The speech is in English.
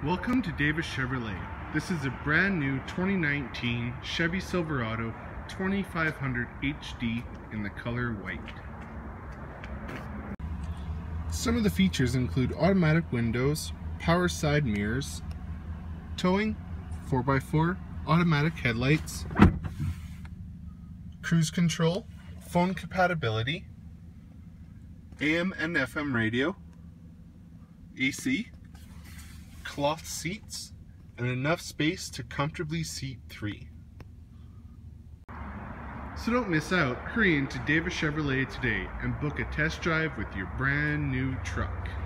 Welcome to Davis Chevrolet. This is a brand new 2019 Chevy Silverado 2500 HD in the color white. Some of the features include automatic windows, power side mirrors, towing, 4x4, automatic headlights, cruise control, phone compatibility, AM and FM radio, AC, cloth seats, and enough space to comfortably seat 3. So don't miss out. Hurry into Davis Chevrolet today and book a test drive with your brand new truck.